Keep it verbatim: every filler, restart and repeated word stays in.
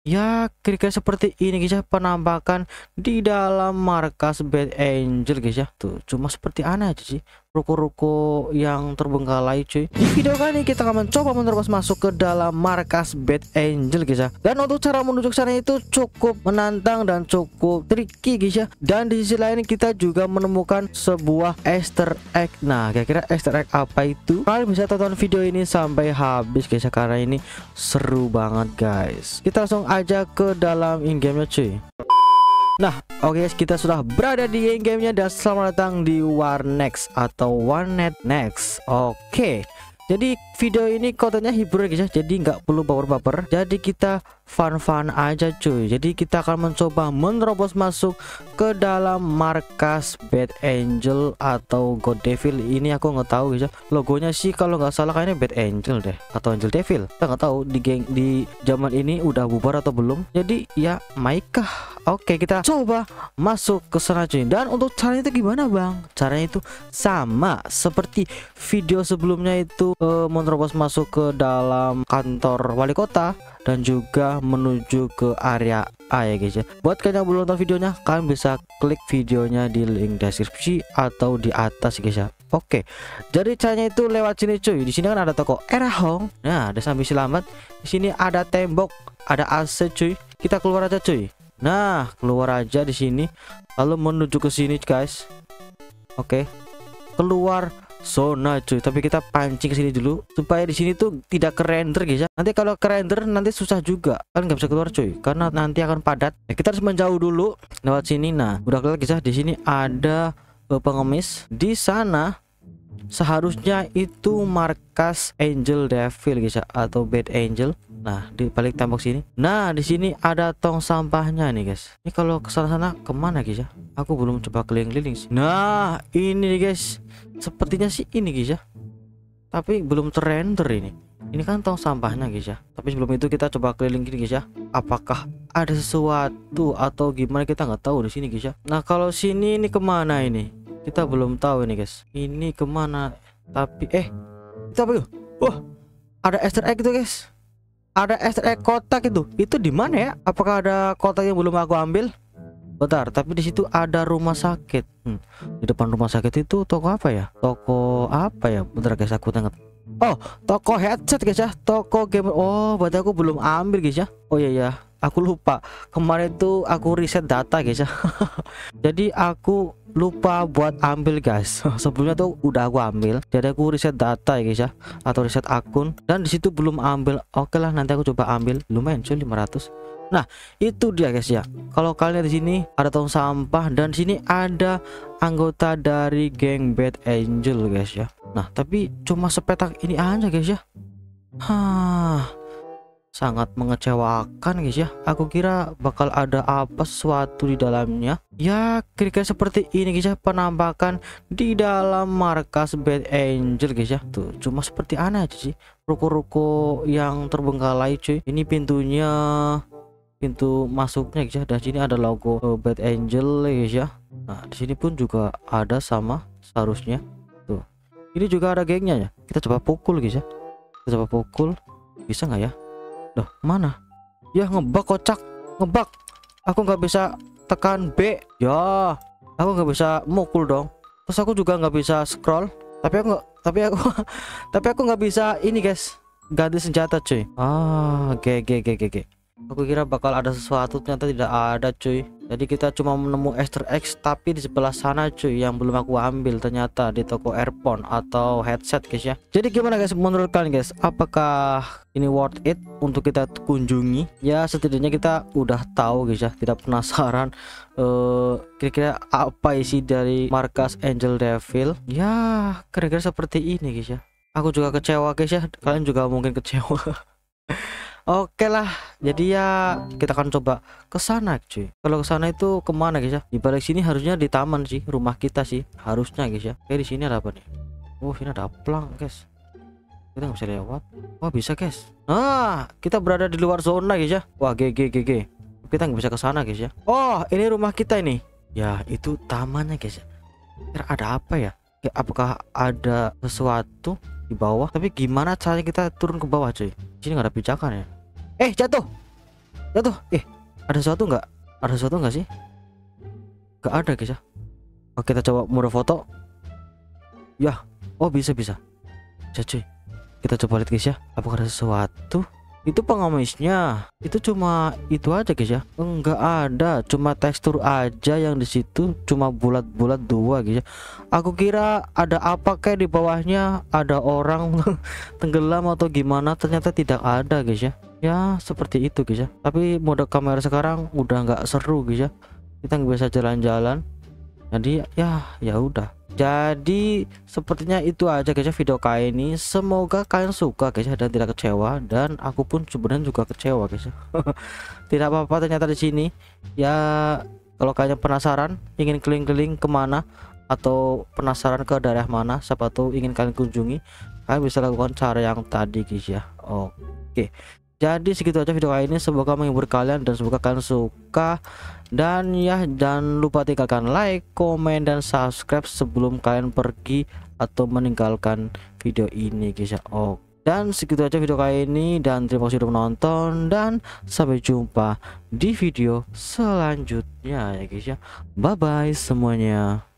Ya, kira-kira seperti ini guys ya, penampakan di dalam markas Bad Angel guys ya. Tuh, cuma seperti aneh aja sih. Ruko-ruko yang terbengkalai cuy. Di video kali ini kita akan mencoba menerobos masuk ke dalam markas Bad Angel guys ya. Dan untuk cara menuju ke sana itu cukup menantang dan cukup tricky guys ya. Dan di sisi lain kita juga menemukan sebuah Easter egg. Nah, kira-kira Easter egg apa itu? Kalian bisa tonton video ini sampai habis guys ya, karena ini seru banget guys. Kita langsung aja ke dalam in-game-nya cuy. Nah, oke guys, kita sudah berada di in-game-nya dan selamat datang di War Next atau Warnet Next. Oke. Jadi video ini kontennya hiburan guys ya, jadi nggak perlu baper-baper. Jadi kita fun-fun aja cuy. Jadi kita akan mencoba menerobos masuk ke dalam markas Bad Angel atau God Devil. Ini aku nggak tahu guys ya. Logonya sih kalau nggak salah kayaknya Bad Angel deh atau Angel Devil. Kita nggak tahu di geng di zaman ini udah bubar atau belum. Jadi ya maikah. Oke, kita coba masuk ke sana cuy. Dan untuk caranya itu gimana bang? Caranya itu sama seperti video sebelumnya itu, eh, menerobos masuk ke dalam kantor wali kota dan juga menuju ke area A ya guys ya. Buat kalian yang belum nonton videonya, kalian bisa klik videonya di link deskripsi atau di atas guys ya. Oke, jadi caranya itu lewat sini cuy. Di sini kan ada toko Erahong. Nah, ada sambil selamat. Di sini ada tembok, ada A C cuy. Kita keluar aja cuy. Nah, keluar aja di sini, lalu menuju ke sini guys. Oke, keluar zona cuy, tapi kita pancing ke sini dulu supaya di sini tuh tidak ke render guys ya. Nanti kalau ke render nanti susah juga, kan nggak bisa keluar cuy, karena nanti akan padat. Ya, kita harus menjauh dulu lewat sini. Nah, udah keluar guys ya. Di sini ada uh, pengemis. Di sana seharusnya itu markas Angel Devil guys ya, atau Bad Angel. Nah, di balik tembok sini. Nah, di sini ada tong sampahnya nih guys. Ini kalau ke sana-sana kemana guys ya? Aku belum coba keliling-keliling sih. Nah, ini nih guys. Sepertinya sih ini guys ya. Tapi belum terrender ini. Ini kan tong sampahnya guys ya. Tapi sebelum itu kita coba keliling gini guys ya. Apakah ada sesuatu atau gimana, kita nggak tahu di sini guys ya. Nah, kalau sini ini kemana ini? Kita belum tahu ini guys. Ini kemana? Tapi eh, kita apa? Wah, ada Easter egg itu guys. Ada Easter egg kotak itu. Itu di mana ya? Apakah ada kotak yang belum aku ambil? Bentar, tapi di situ ada rumah sakit. Hmm, di depan rumah sakit itu toko apa ya? Toko apa ya? Bentar guys, aku tengok. Oh, toko headset guys ya. Toko game. Oh, berarti aku belum ambil guys ya. Oh iya ya, aku lupa. Kemarin itu aku riset data guys ya. Jadi aku lupa buat ambil guys. Sebelumnya tuh udah aku ambil. Jadi aku riset data ya guys ya, atau riset akun, dan disitu belum ambil. Oke lah, nanti aku coba ambil. Lumayan cuy, lima ratus. Nah, itu dia guys ya. Kalau kalian di sini ada tong sampah dan di sini ada anggota dari geng Bad Angel guys ya. Nah, tapi cuma sepetak ini aja guys ya. Hah, sangat mengecewakan guys ya. Aku kira bakal ada apa sesuatu di dalamnya. Ya, kira-kira seperti ini guys ya, penampakan di dalam markas Bad Angel guys ya. Tuh, cuma seperti aneh aja sih. Ruko-ruko yang terbengkalai cuy. Ini pintunya, pintu masuknya guys ya. Dan sini ada logo uh, Bad Angel guys ya. Nah, di sini pun juga ada sama seharusnya. Tuh, ini juga ada gengnya ya. Kita coba pukul guys ya. Kita coba pukul, bisa nggak ya? Loh, mana? Ya ngebug, kocak, ngebug. Aku nggak bisa tekan B. Ya, aku nggak bisa mukul dong. Terus aku juga nggak bisa scroll. Tapi aku nggak, tapi aku, tapi aku nggak bisa ini guys, ganti senjata cuy. Ah, G G G G G. Aku kira bakal ada sesuatu, ternyata tidak ada cuy. Jadi kita cuma menemu Easter egg, tapi di sebelah sana cuy yang belum aku ambil ternyata di toko earphone atau headset guys ya. Jadi gimana guys menurut kalian guys? Apakah ini worth it untuk kita kunjungi? Ya setidaknya kita udah tahu guys ya, tidak penasaran kira-kira uh, apa isi dari markas Angel Devil. Ya kira-kira seperti ini guys ya. Aku juga kecewa guys ya, kalian juga mungkin kecewa. Oke lah, jadi ya kita akan coba ke sana cuy. Kalau ke sana itu kemana guys ya? Di balik sini harusnya di taman sih, rumah kita sih harusnya guys ya. Oke, di sini ada apa nih? Oh, ini ada plang guys. Kita nggak bisa lewat. Wah, bisa guys. Ah, kita berada di luar zona guys ya. Wah, G G G G. Kita nggak bisa ke sana guys ya. Oh, ini rumah kita ini. Ya, itu tamannya guys ya. Kira ada apa ya? Ya, apakah ada sesuatu di bawah? Tapi gimana caranya kita turun ke bawah cuy? Di sini nggak ada pijakan ya. Eh, jatuh. Ya tuh, eh ada sesuatu nggak? Ada sesuatu nggak sih? Nggak ada guys ya. Oke, kita coba mode foto. Ya, oh bisa bisa. Bisa cuy. Kita coba lihat guys ya, apakah ada sesuatu? Itu pengemisnya. Itu cuma itu aja guys ya. Enggak ada, cuma tekstur aja yang di situ, cuma bulat-bulat dua guys ya. Aku kira ada apa kayak di bawahnya, ada orang tenggelam atau gimana, ternyata tidak ada guys ya. Ya seperti itu guys ya. Tapi mode kamera sekarang udah nggak seru guys ya. Kita nggak bisa jalan-jalan. Jadi ya ya udah. Jadi sepertinya itu aja guys ya video kali ini. Semoga kalian suka guys ya dan tidak kecewa, dan aku pun sebenarnya juga kecewa guys ya. Tidak apa-apa, ternyata di sini ya. Kalau kalian penasaran ingin keliling-keliling kemana atau penasaran ke daerah mana, siapa tahu ingin kalian kunjungi, kalian bisa lakukan cara yang tadi guys ya. Oke, jadi segitu aja video kali ini. Semoga menghibur kalian dan semoga kalian suka. Dan ya jangan lupa tinggalkan like, komen, dan subscribe sebelum kalian pergi atau meninggalkan video ini guys ya. Oh, dan segitu aja video kali ini, dan terima kasih sudah menonton, dan sampai jumpa di video selanjutnya ya guys ya. Bye bye semuanya.